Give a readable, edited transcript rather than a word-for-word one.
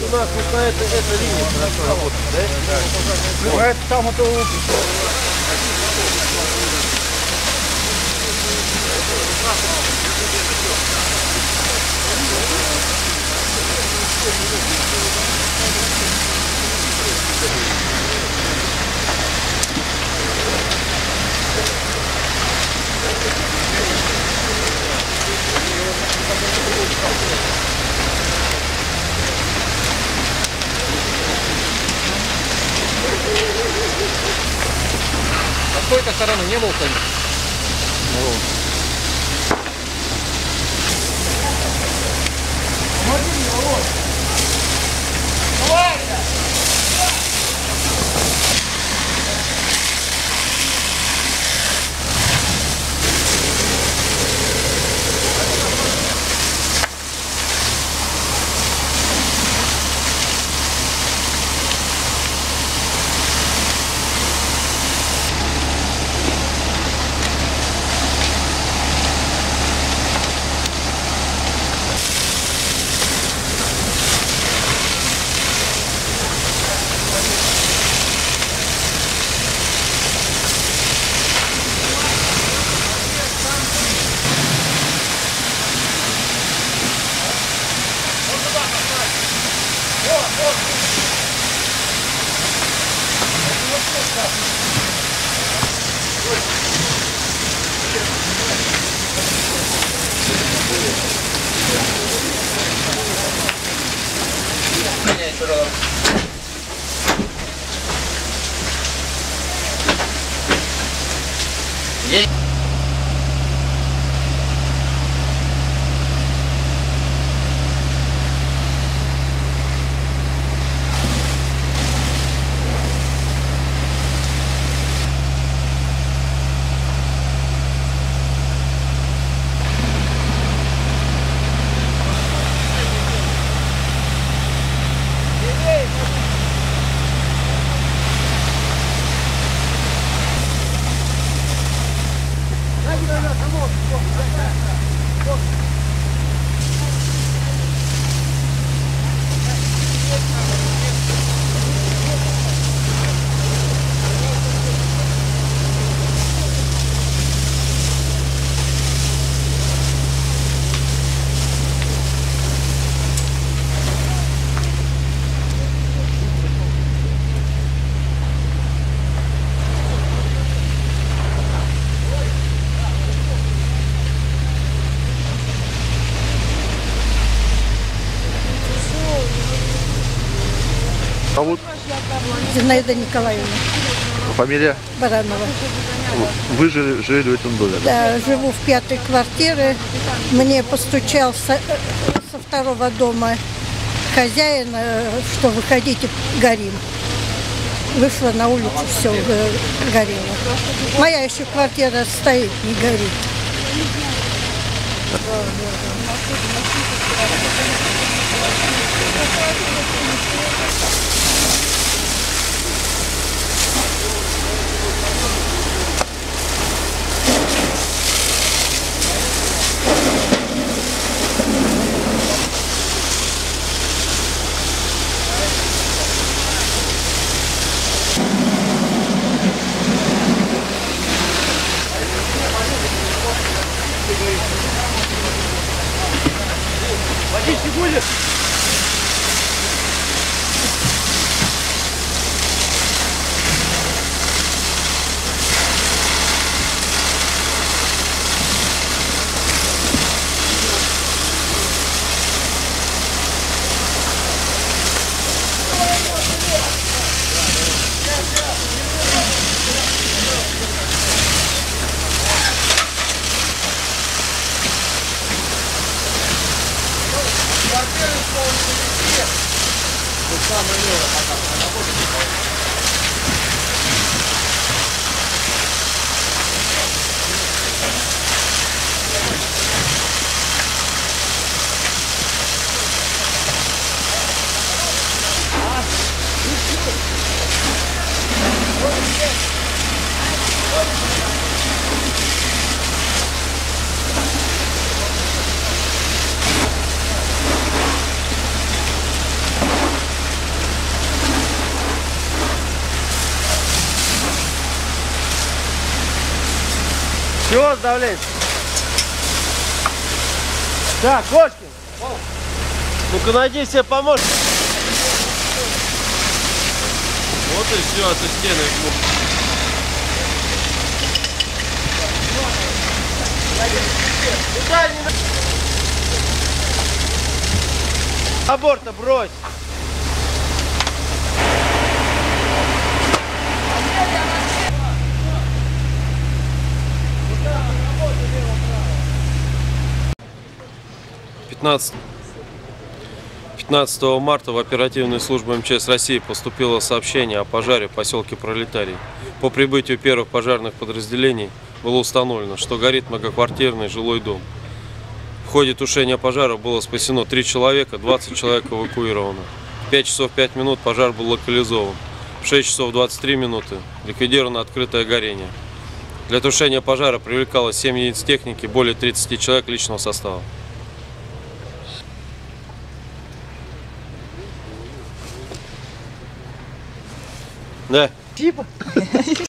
у нас вот на эта линия хорошо работает, да? Ну, это там это... А с той-то стороны не был кто-нибудь? Зовут? Зинаида Николаевна. Фамилия? Баранова. Вы жили в этом доме? Да, живу в 5-й квартире. Мне постучал со второго дома хозяин, что выходите, горим. Вышла на улицу, все горело. Моя еще квартира стоит, не горит. Водички будет? Чего сдавлять? Да, Кошкин. Ну-ка найди себе помощника. Вот и все, это стены. Забор-то брось. «15 марта в оперативную службу МЧС России поступило сообщение о пожаре в поселке Пролетарий. По прибытию первых пожарных подразделений было установлено, что горит многоквартирный жилой дом. В ходе тушения пожара было спасено 3 человека, 20 человек эвакуировано. В 5 часов 5 минут пожар был локализован. В 6 часов 23 минуты ликвидировано открытое горение. Для тушения пожара привлекалось 7 единиц техники, более 30 человек личного состава. Да.